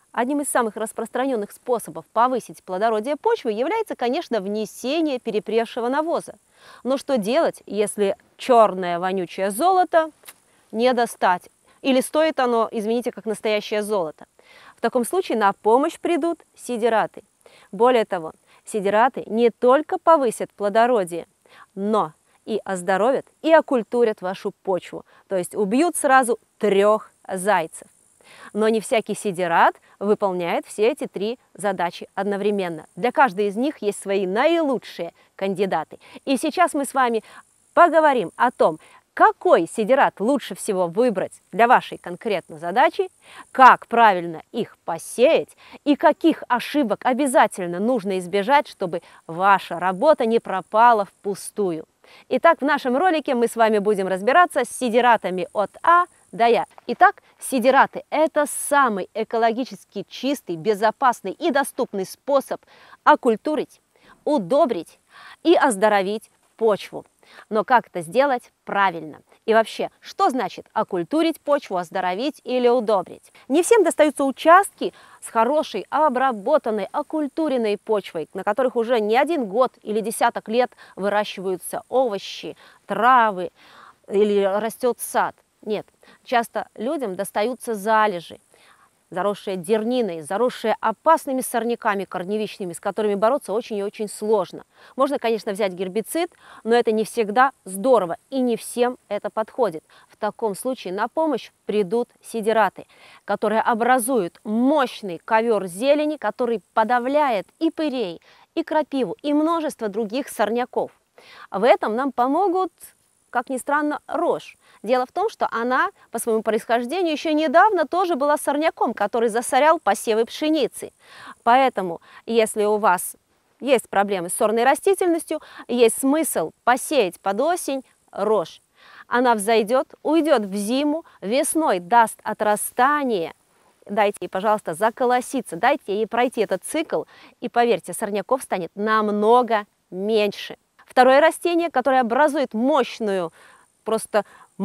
Одним из самых распространенных способов повысить плодородие почвы является, конечно, внесение перепревшего навоза. Но что делать, если черное вонючее золото не достать? Или стоит оно, извините, как настоящее золото? В таком случае на помощь придут сидираты. Более того, сидираты не только повысят плодородие, но и оздоровят, и окультурят вашу почву. То есть убьют сразу 3 зайцев. Но не всякий сидират выполняет все эти 3 задачи одновременно. Для каждой из них есть свои наилучшие кандидаты. И сейчас мы с вами поговорим о том, какой сидират лучше всего выбрать для вашей конкретной задачи, как правильно их посеять и каких ошибок обязательно нужно избежать, чтобы ваша работа не пропала впустую. Итак, в нашем ролике мы с вами будем разбираться с сидиратами от А до Я. Итак, сидираты – это самый экологически чистый, безопасный и доступный способ окультурить, удобрить и оздоровить почву. Но как это сделать правильно? И вообще, что значит окультурить почву, оздоровить или удобрить? Не всем достаются участки с хорошей, обработанной, окультуренной почвой, на которых уже не 1 год или десяток лет выращиваются овощи, травы или растет сад. Нет, часто людям достаются залежи, заросшие дерниной, заросшие опасными сорняками корневищными, с которыми бороться очень и очень сложно. Можно, конечно, взять гербицид, но это не всегда здорово, и не всем это подходит. В таком случае на помощь придут сидираты, которые образуют мощный ковер зелени, который подавляет и пырей, и крапиву, и множество других сорняков. В этом нам помогут, как ни странно, рожь. Дело в том, что она по своему происхождению еще недавно тоже была сорняком, который засорял посевы пшеницы. Поэтому, если у вас есть проблемы с сорной растительностью, есть смысл посеять под осень рожь. Она взойдет, уйдет в зиму, весной даст отрастание. Дайте ей, пожалуйста, заколоситься, дайте ей пройти этот цикл, и поверьте, сорняков станет намного меньше. Второе растение, которое образует мощную просто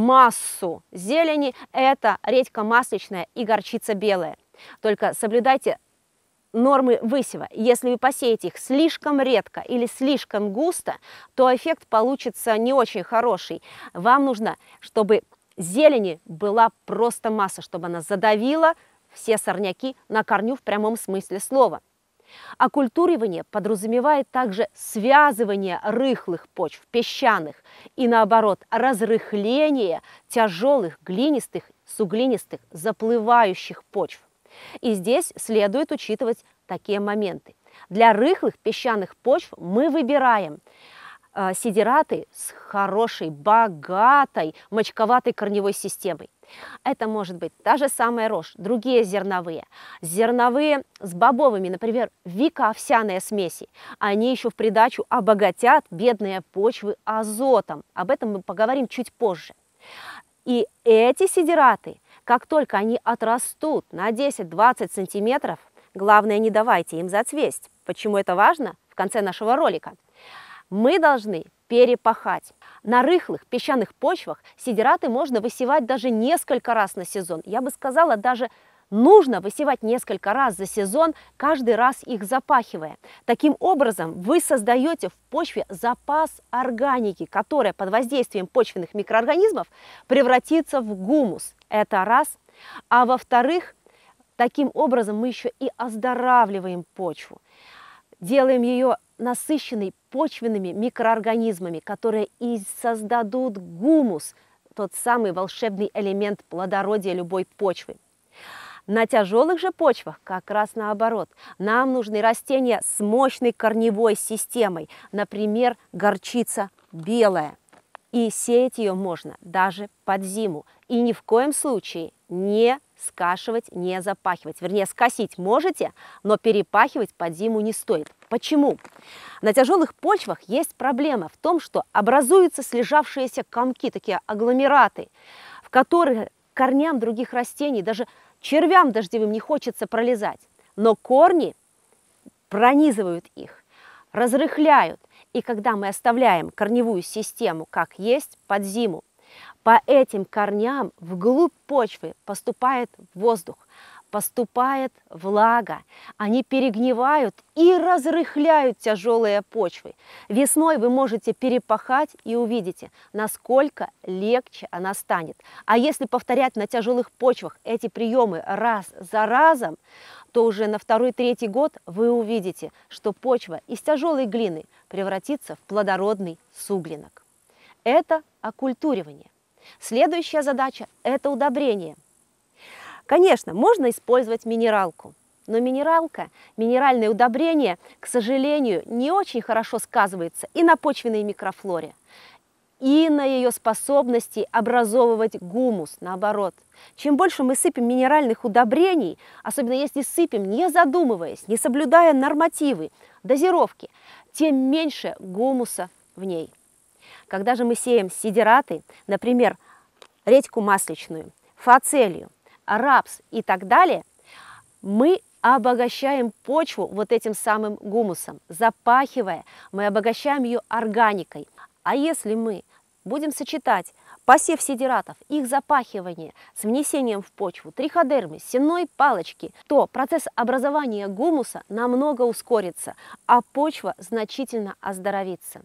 массу зелени, это редька масличная и горчица белая. Только соблюдайте нормы высева. Если вы посеете их слишком редко или слишком густо, то эффект получится не очень хороший. Вам нужно, чтобы зелени была просто масса, чтобы она задавила все сорняки на корню в прямом смысле слова. Окультуривание подразумевает также связывание рыхлых почв, песчаных, и наоборот, разрыхление тяжелых глинистых, суглинистых, заплывающих почв. И здесь следует учитывать такие моменты. Для рыхлых песчаных почв мы выбираем сидираты с хорошей, богатой, мочковатой корневой системой. Это может быть та же самая рожь, другие зерновые. Зерновые с бобовыми, например, вика-овсяные смеси. Они еще в придачу обогатят бедные почвы азотом. Об этом мы поговорим чуть позже. И эти сидираты, как только они отрастут на 10-20 сантиметров, главное, не давайте им зацвесть. Почему это важно? В конце нашего ролика. Мы должны перепахать. На рыхлых песчаных почвах сидираты можно высевать даже несколько раз на сезон. Я бы сказала, даже нужно высевать несколько раз за сезон, каждый раз их запахивая. Таким образом, вы создаете в почве запас органики, которая под воздействием почвенных микроорганизмов превратится в гумус. Это раз. А во-вторых, таким образом мы еще и оздоравливаем почву. Делаем ее насыщенной почвенными микроорганизмами, которые и создадут гумус, тот самый волшебный элемент плодородия любой почвы. На тяжелых же почвах как раз наоборот. Нам нужны растения с мощной корневой системой, например, горчица белая. И сеять ее можно даже под зиму. И ни в коем случае не скашивать, не запахивать. Вернее, скосить можете, но перепахивать под зиму не стоит. Почему? На тяжелых почвах есть проблема в том, что образуются слежавшиеся комки, такие агломераты, в которые корням других растений, даже червям дождевым не хочется пролезать. Но корни пронизывают их, разрыхляют. И когда мы оставляем корневую систему как есть под зиму, по этим корням вглубь почвы поступает воздух, поступает влага, они перегнивают и разрыхляют тяжелые почвы. Весной вы можете перепахать и увидите, насколько легче она станет. А если повторять на тяжелых почвах эти приемы раз за разом, то уже на второй-третий год вы увидите, что почва из тяжелой глины превратится в плодородный суглинок. Это окультуривание. Следующая задача – это удобрение. Конечно, можно использовать минералку, но минеральное удобрение, к сожалению, не очень хорошо сказывается и на почвенной микрофлоре, и на ее способности образовывать гумус, наоборот. Чем больше мы сыпем минеральных удобрений, особенно если сыпем, не задумываясь, не соблюдая нормативы, дозировки, тем меньше гумуса в ней. Когда же мы сеем сидираты, например, редьку масличную, фацелию, рапс и так далее, мы обогащаем почву вот этим самым гумусом. Запахивая, мы обогащаем ее органикой. А если мы будем сочетать посев сидиратов, их запахивание с внесением в почву триходермы, сенной палочки, то процесс образования гумуса намного ускорится, а почва значительно оздоровится.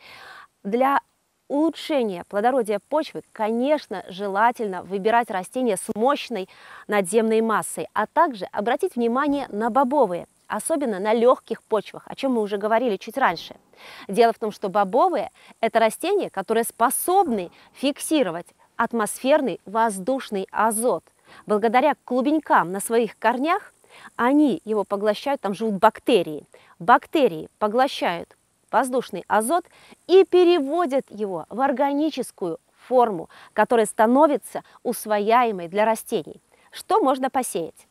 Для улучшения плодородия почвы, конечно, желательно выбирать растения с мощной надземной массой, а также обратить внимание на бобовые, особенно на легких почвах, о чем мы уже говорили чуть раньше. Дело в том, что бобовые – это растения, которые способны фиксировать атмосферный воздушный азот. Благодаря клубенькам на своих корнях они его поглощают, там живут бактерии. Бактерии поглощают воздушный азот и переводят его в органическую форму, которая становится усвояемой для растений. Что можно посеять?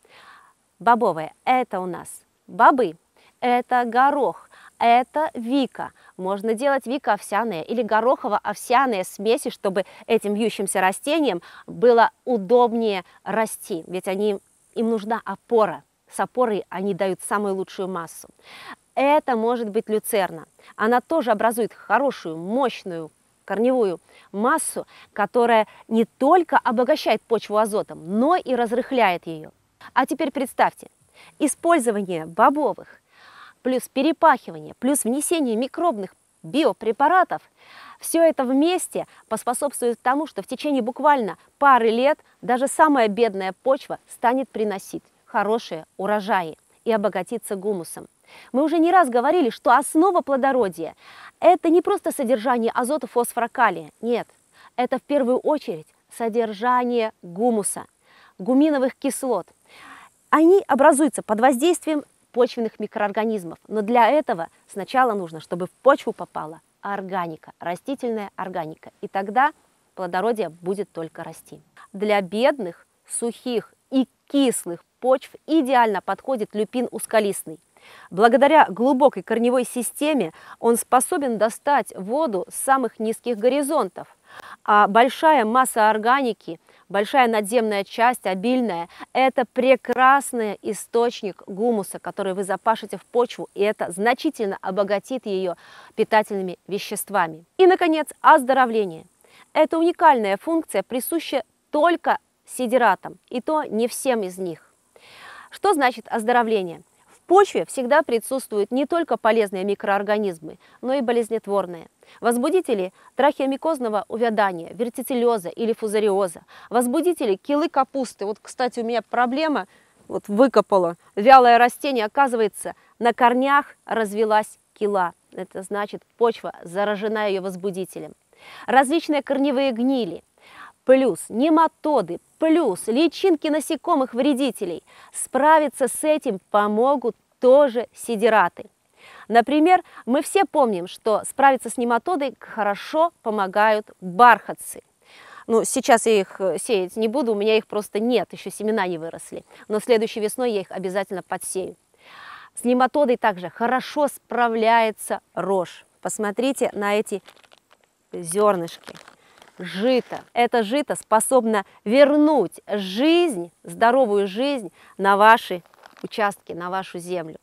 Бобовые – это у нас бобы, это горох, это вика. Можно делать вика-овсяные или горохово-овсяные смеси, чтобы этим вьющимся растениям было удобнее расти, ведь им нужна опора. С опорой они дают самую лучшую массу. Это может быть люцерна. Она тоже образует хорошую, мощную корневую массу, которая не только обогащает почву азотом, но и разрыхляет ее. А теперь представьте, использование бобовых, плюс перепахивание, плюс внесение микробных биопрепаратов, все это вместе поспособствует тому, что в течение буквально пары лет даже самая бедная почва станет приносить хорошие урожаи и обогатиться гумусом. Мы уже не раз говорили, что основа плодородия – это не просто содержание азота, фосфора, калия. Нет, это в первую очередь содержание гумуса, гуминовых кислот. Они образуются под воздействием почвенных микроорганизмов, но для этого сначала нужно, чтобы в почву попала органика, растительная органика, и тогда плодородие будет только расти. Для бедных, сухих и кислых почв идеально подходит люпин узколистный. Благодаря глубокой корневой системе он способен достать воду с самых низких горизонтов, а большая масса органики, большая надземная часть, обильная, это прекрасный источник гумуса, который вы запашете в почву, и это значительно обогатит ее питательными веществами. И, наконец, оздоровление. Это уникальная функция, присуща только сидиратам, и то не всем из них. Что значит оздоровление? В почве всегда присутствуют не только полезные микроорганизмы, но и болезнетворные. Возбудители трахеомикозного увядания, вертицеллеза или фузариоза, возбудители килы капусты. Вот, кстати, у меня проблема, вот выкопала вялое растение, оказывается, на корнях развилась кила. Это значит, почва заражена ее возбудителем. Различные корневые гнили, плюс нематоды, плюс личинки насекомых-вредителей. Справиться с этим помогут тоже сидираты. Например, мы все помним, что справиться с нематодой хорошо помогают бархатцы. Ну, сейчас я их сеять не буду, у меня их просто нет, еще семена не выросли. Но следующей весной я их обязательно подсею. С нематодой также хорошо справляется рожь. Посмотрите на эти зернышки. Жито. Это жито способно вернуть жизнь, здоровую жизнь на ваши участки, на вашу землю.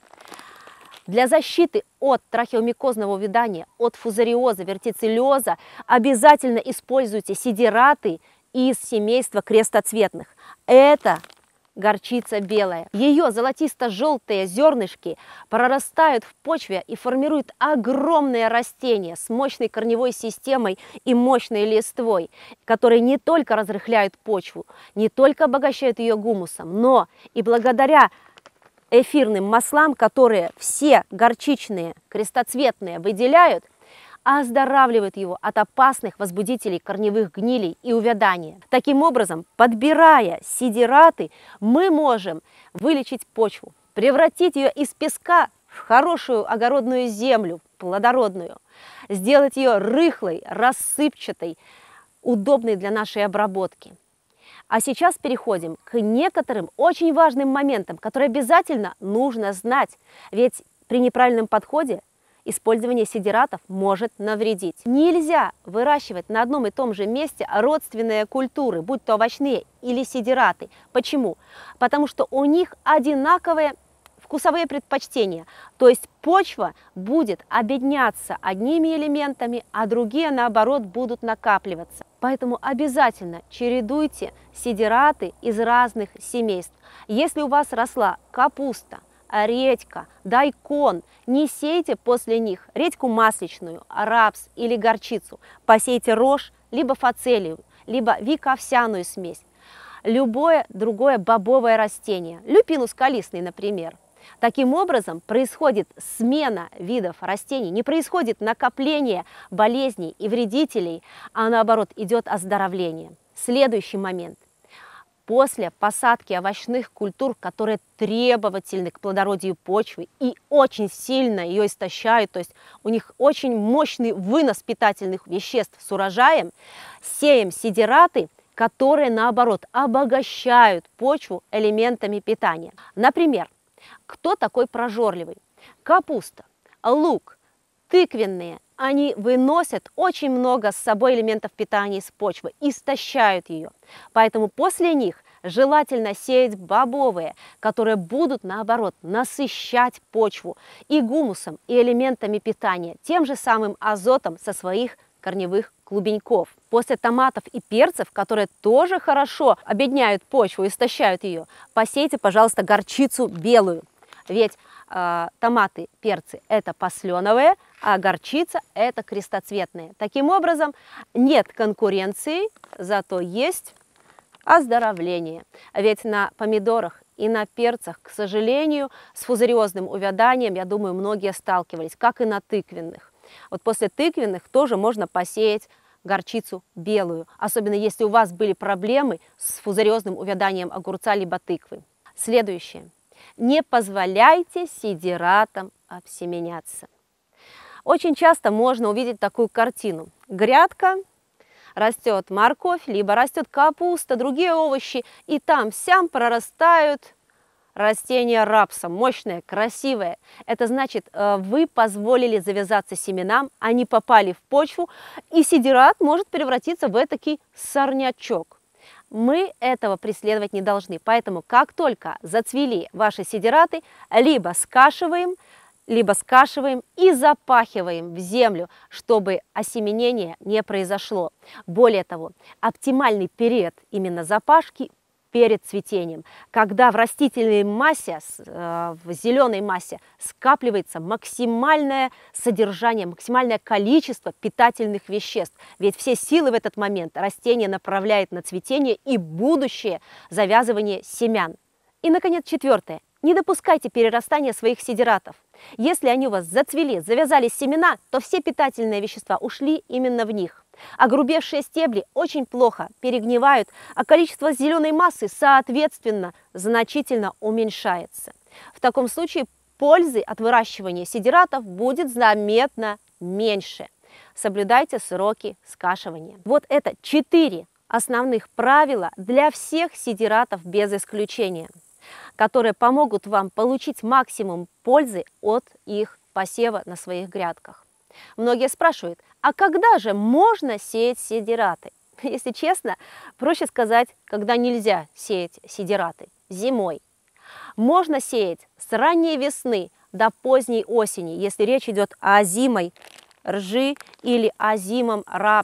Для защиты от трахеомикозного увядания, от фузариоза, вертицеллеза обязательно используйте сидираты из семейства крестоцветных. Это горчица белая. Ее золотисто-желтые зернышки прорастают в почве и формируют огромное растение с мощной корневой системой и мощной листвой, которые не только разрыхляют почву, не только обогащают ее гумусом, но и благодаря эфирным маслам, которые все горчичные, крестоцветные выделяют, оздоравливают его от опасных возбудителей корневых гнилей и увядания. Таким образом, подбирая сидираты, мы можем вылечить почву, превратить ее из песка в хорошую огородную землю, плодородную, сделать ее рыхлой, рассыпчатой, удобной для нашей обработки. А сейчас переходим к некоторым очень важным моментам, которые обязательно нужно знать, ведь при неправильном подходе использование сидиратов может навредить. Нельзя выращивать на одном и том же месте родственные культуры, будь то овощные или сидираты. Почему? Потому что у них одинаковые вкусовые предпочтения, то есть почва будет обедняться одними элементами, а другие, наоборот, будут накапливаться. Поэтому обязательно чередуйте сидираты из разных семейств. Если у вас росла капуста, редька, дайкон, не сейте после них редьку масличную, рапс или горчицу. Посейте рожь, либо фацелию, либо виковсяную смесь. Любое другое бобовое растение, люпину скалистый, например. Таким образом происходит смена видов растений, не происходит накопление болезней и вредителей, а наоборот идет оздоровление. Следующий момент. После посадки овощных культур, которые требовательны к плодородию почвы и очень сильно ее истощают, то есть у них очень мощный вынос питательных веществ с урожаем, сеем сидираты, которые, наоборот, обогащают почву элементами питания. Например, кто такой прожорливый? Капуста, лук, тыквенные. Они выносят очень много с собой элементов питания из почвы, истощают ее. Поэтому после них желательно сеять бобовые, которые будут, наоборот, насыщать почву и гумусом, и элементами питания, тем же самым азотом со своих корневых клубеньков. После томатов и перцев, которые тоже хорошо обедняют почву, истощают ее, посейте, пожалуйста, горчицу белую. Ведь томаты, перцы – это посленовые, а горчица – это крестоцветные. Таким образом, нет конкуренции, зато есть оздоровление. Ведь на помидорах и на перцах, к сожалению, с фузариозным увяданием, я думаю, многие сталкивались, как и на тыквенных. Вот после тыквенных тоже можно посеять горчицу белую, особенно если у вас были проблемы с фузариозным увяданием огурца либо тыквы. Следующее. Не позволяйте сидиратам обсеменяться. Очень часто можно увидеть такую картину. Грядка, растет морковь, либо растет капуста, другие овощи, и там-сям прорастают растения рапса, мощные, красивые. Это значит, вы позволили завязаться семенам, они попали в почву, и сидират может превратиться в этакий сорнячок. Мы этого преследовать не должны, поэтому как только зацвели ваши сидираты, либо скашиваем и запахиваем в землю, чтобы осеменение не произошло. Более того, оптимальный период именно запашки перед цветением, когда в растительной массе, в зеленой массе скапливается максимальное содержание, максимальное количество питательных веществ. Ведь все силы в этот момент растение направляет на цветение и будущее завязывание семян. И, наконец, четвертое. Не допускайте перерастания своих сидиратов. Если они у вас зацвели, завязались семена, то все питательные вещества ушли именно в них. Огрубевшие стебли очень плохо перегнивают, а количество зеленой массы, соответственно, значительно уменьшается. В таком случае пользы от выращивания сидиратов будет заметно меньше. Соблюдайте сроки скашивания. Вот это 4 основных правила для всех сидиратов без исключения, которые помогут вам получить максимум пользы от их посева на своих грядках. Многие спрашивают, а когда же можно сеять сидираты? Если честно, проще сказать, когда нельзя сеять сидираты – зимой. Можно сеять с ранней весны до поздней осени, если речь идет о озимой ржи или озимом рапсе.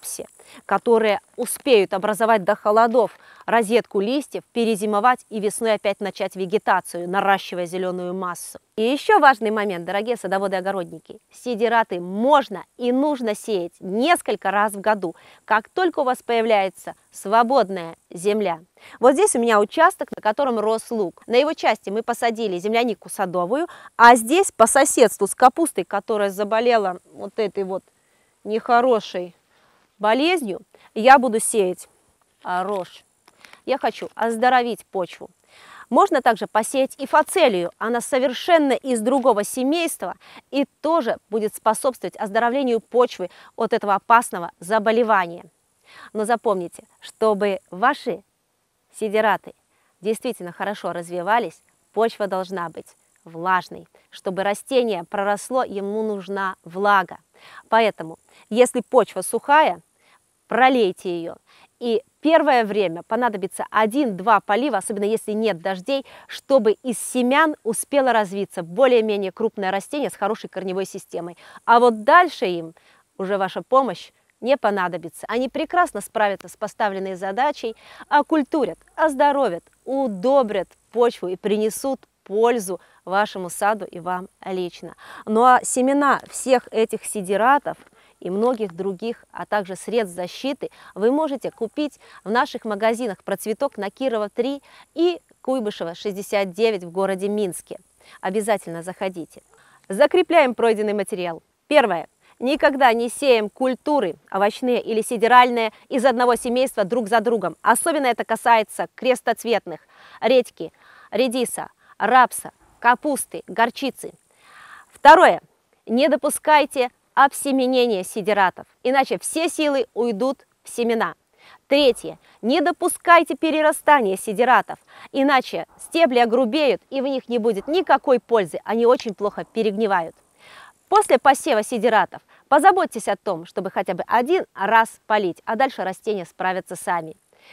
которые успеют образовать до холодов розетку листьев, перезимовать и весной опять начать вегетацию, наращивая зеленую массу. И еще важный момент, дорогие садоводы-огородники. Сидираты можно и нужно сеять несколько раз в году, как только у вас появляется свободная земля. Вот здесь у меня участок, на котором рос лук. На его части мы посадили землянику садовую, а здесь по соседству с капустой, которая заболела вот этой вот нехорошей болезнью, я буду сеять рожь. Я хочу оздоровить почву. Можно также посеять и фацелию. Она совершенно из другого семейства и тоже будет способствовать оздоровлению почвы от этого опасного заболевания. Но запомните, чтобы ваши сидираты действительно хорошо развивались, почва должна быть влажной. Чтобы растение проросло, ему нужна влага. Поэтому, если почва сухая, пролейте ее. И первое время понадобится 1-2 полива, особенно если нет дождей, чтобы из семян успело развиться более-менее крупное растение с хорошей корневой системой. А вот дальше им уже ваша помощь не понадобится. Они прекрасно справятся с поставленной задачей, окультурят, оздоровят, удобрят почву и принесут пользу вашему саду и вам лично. Ну а семена всех этих сидиратов и многих других, а также средств защиты вы можете купить в наших магазинах «Процветок» на Кирова 3 и Куйбышева 69 в городе Минске. Обязательно заходите. Закрепляем пройденный материал. Первое. Никогда не сеем культуры, овощные или сидиральные, из одного семейства друг за другом. Особенно это касается крестоцветных, редьки, редиса, рапса, капусты, горчицы. Второе. Не допускайте обсеменения сидиратов, иначе все силы уйдут в семена. Третье. Не допускайте перерастания сидиратов, иначе стебли огрубеют и в них не будет никакой пользы, они очень плохо перегнивают. После посева сидиратов позаботьтесь о том, чтобы хотя бы 1 раз полить, а дальше растения справятся сами.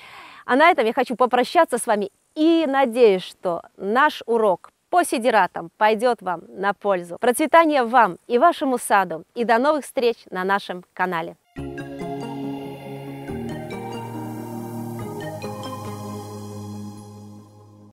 А на этом я хочу попрощаться с вами и надеюсь, что наш урок по сидиратам пойдет вам на пользу. Процветания вам и вашему саду, и до новых встреч на нашем канале.